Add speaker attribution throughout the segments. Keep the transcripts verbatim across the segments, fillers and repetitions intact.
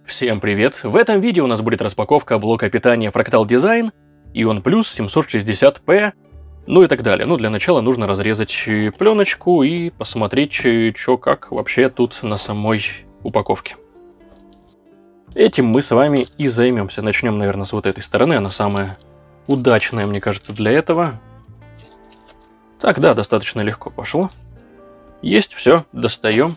Speaker 1: Всем привет! В этом видео у нас будет распаковка блока питания Fractal Design, Ion Plus семьсот шестьдесят пэ, ну и так далее. Ну, для начала нужно разрезать пленочку и посмотреть, что как вообще тут на самой упаковке. Этим мы с вами и займемся. Начнем, наверное, с вот этой стороны. Она самая удачная, мне кажется, для этого. Так, да, достаточно легко пошло. Есть, все, достаем.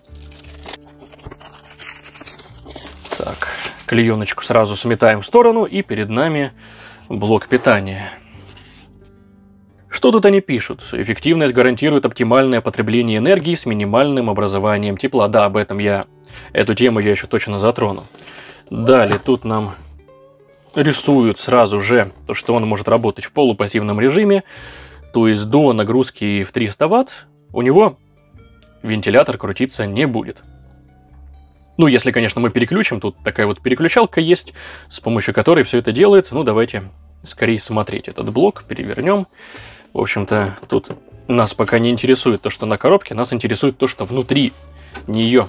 Speaker 1: Так, клееночку сразу сметаем в сторону, и перед нами блок питания. Что тут они пишут? Эффективность гарантирует оптимальное потребление энергии с минимальным образованием тепла. Да, об этом я, эту тему я еще точно затрону. Далее тут нам рисуют сразу же то, что он может работать в полупассивном режиме, то есть до нагрузки в триста ватт у него вентилятор крутиться не будет. Ну, если, конечно, мы переключим, тут такая вот переключалка есть, с помощью которой все это делается. Ну, давайте скорее смотреть этот блок, перевернем. В общем-то, тут нас пока не интересует то, что на коробке, нас интересует то, что внутри нее.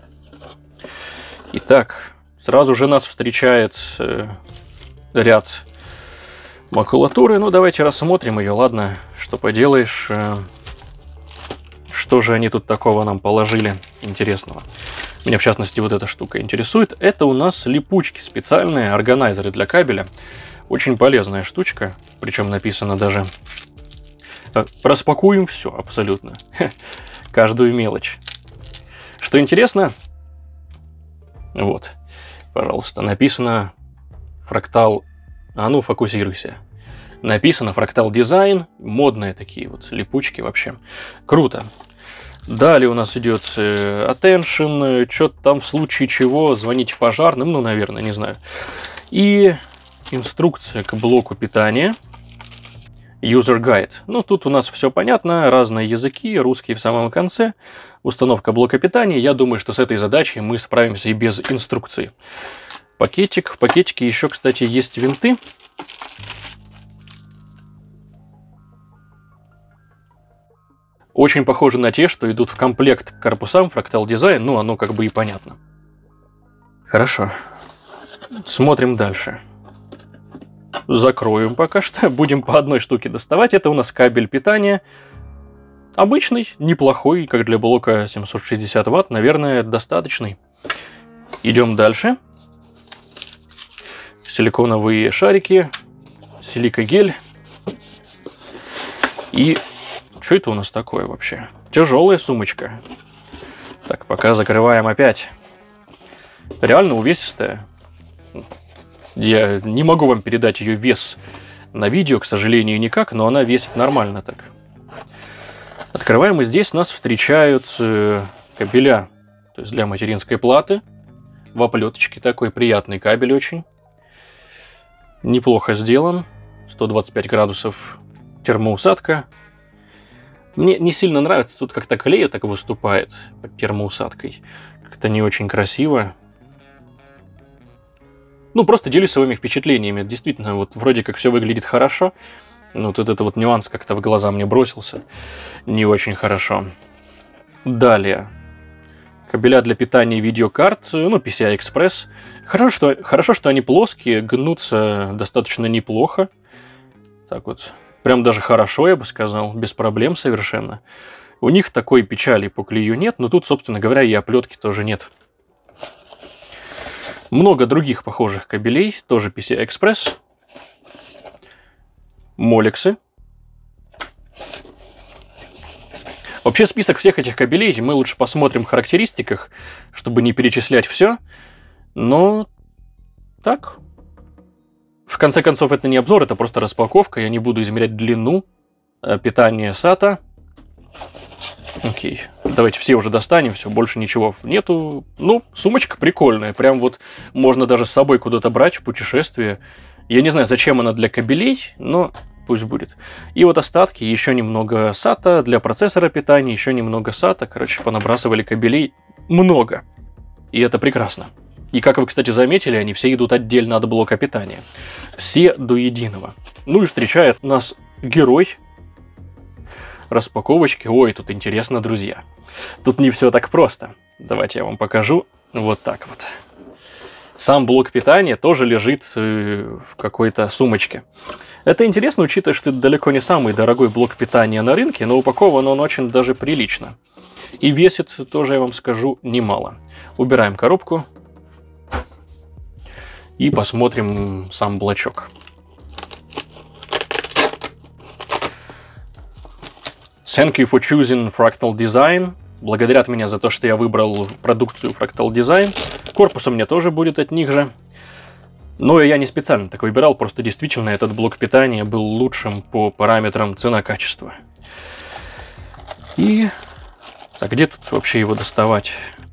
Speaker 1: Итак, сразу же нас встречает э, ряд макулатуры. Ну, давайте рассмотрим ее, ладно, что поделаешь. Э, что же они тут такого нам положили интересного? Меня, в частности, вот эта штука интересует. Это у нас липучки специальные, органайзеры для кабеля. Очень полезная штучка, причем написано даже... Распакуем все абсолютно. Каждую мелочь. Что интересно... Вот, пожалуйста, написано Fractal... А ну, фокусируйся. Написано Fractal Design. Модные такие вот липучки вообще. Круто. Далее у нас идет э, attention, что-то там в случае чего, звоните пожарным, ну, наверное, не знаю. И инструкция к блоку питания, user guide. Ну, тут у нас все понятно, разные языки, русский в самом конце. Установка блока питания, я думаю, что с этой задачей мы справимся и без инструкции. Пакетик, в пакетике еще, кстати, есть винты. Очень похожи на те, что идут в комплект к корпусам Fractal Design, ну, оно как бы и понятно. Хорошо. Смотрим дальше. Закроем пока что. Будем по одной штуке доставать. Это у нас кабель питания. Обычный, неплохой, как для блока семьсот шестьдесят ватт, наверное, достаточный. Идем дальше. Силиконовые шарики, силикогель и... Что это у нас такое вообще? Тяжелая сумочка. Так, пока закрываем опять. Реально увесистая. Я не могу вам передать ее вес на видео, к сожалению, никак, но она весит нормально так. Открываем, и здесь нас встречают э, кабеля. То есть для материнской платы. В оплеточке такой приятный кабель очень. Неплохо сделан. сто двадцать пять градусов термоусадка. Мне не сильно нравится, тут как-то клей так выступает под термоусадкой. Как-то не очень красиво. Ну, просто делюсь своими впечатлениями. Действительно, вот вроде как все выглядит хорошо. Но вот этот вот нюанс как-то в глаза мне бросился. Не очень хорошо. Далее. Кабеля для питания видеокарт, ну, пи си ай Express. Хорошо, что, хорошо, что они плоские, гнутся достаточно неплохо. Так вот. Прям даже хорошо, я бы сказал, без проблем совершенно. У них такой печали по клею нет, но тут, собственно говоря, и оплетки тоже нет. Много других похожих кабелей, тоже пи си ай Express. Молексы. Вообще список всех этих кабелей мы лучше посмотрим в характеристиках, чтобы не перечислять все. Но так... В конце концов, это не обзор, это просто распаковка. Я не буду измерять длину питания сата. Окей. Давайте все уже достанем, все, больше ничего нету. Ну, сумочка прикольная. Прям вот можно даже с собой куда-то брать в путешествие. Я не знаю, зачем она для кабелей, но пусть будет. И вот остатки, еще немного сата для процессора питания, еще немного сата. Короче, понабрасывали кабелей много. И это прекрасно. И как вы, кстати, заметили, они все идут отдельно от блока питания. Все до единого. Ну и встречает нас герой распаковочки. Ой, тут интересно, друзья. Тут не все так просто. Давайте я вам покажу вот так вот. Сам блок питания тоже лежит в какой-то сумочке. Это интересно, учитывая, что это далеко не самый дорогой блок питания на рынке, но упакован он очень даже прилично. И весит, тоже я вам скажу, немало. Убираем коробку и посмотрим сам блочок. Thank you for choosing Fractal Design. Благодарят меня за то, что я выбрал продукцию Fractal Design. Корпус у меня тоже будет от них же. Но я не специально так выбирал, просто действительно этот блок питания был лучшим по параметрам цена-качество. И... А где тут вообще его доставать?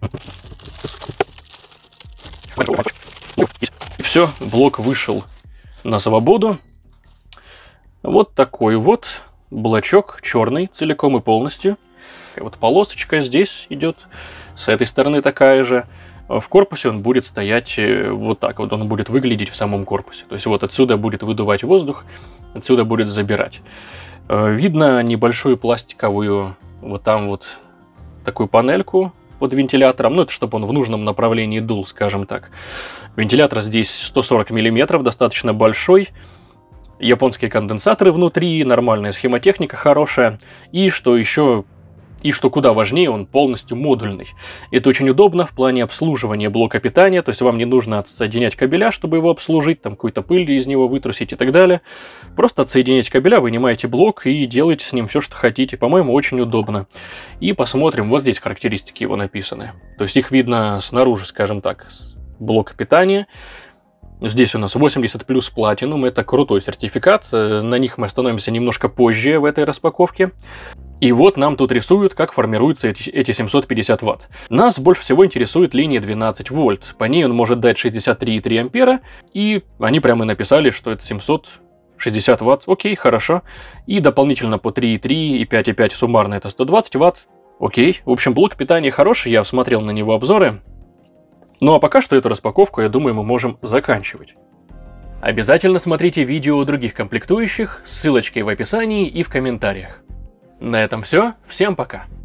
Speaker 1: И все, блок вышел на свободу. Вот такой вот блочок, черный, целиком и полностью. И вот полосочка здесь идет, с этой стороны такая же. В корпусе он будет стоять вот так вот, он будет выглядеть в самом корпусе. То есть вот отсюда будет выдувать воздух, отсюда будет забирать. Видно небольшую пластиковую, вот там вот, такую панельку под вентилятором. Ну, это чтобы он в нужном направлении дул, скажем так. Вентилятор здесь сто сорок миллиметров, достаточно большой. Японские конденсаторы внутри, нормальная схемотехника хорошая. И что еще... И что куда важнее, он полностью модульный. Это очень удобно в плане обслуживания блока питания, то есть вам не нужно отсоединять кабеля, чтобы его обслужить, там какую-то пыль из него вытрусить и так далее. Просто отсоединяете кабеля, вынимаете блок и делаете с ним все, что хотите. По-моему, очень удобно. И посмотрим, вот здесь характеристики его написаны. То есть их видно снаружи, скажем так, блока питания. Здесь у нас восемьдесят плюс Platinum, это крутой сертификат, на них мы остановимся немножко позже в этой распаковке. И вот нам тут рисуют, как формируются эти, эти семьсот пятьдесят ватт. Нас больше всего интересует линия двенадцать вольт, по ней он может дать шестьдесят три и три ампера, и они прямо написали, что это семьсот шестьдесят ватт, окей, хорошо. И дополнительно по три и три и пять и пять суммарно это сто двадцать ватт, окей. В общем, блок питания хороший, я смотрел на него обзоры. Ну а пока что эту распаковку, я думаю, мы можем заканчивать. Обязательно смотрите видео других комплектующих, ссылочки в описании и в комментариях. На этом все, всем пока!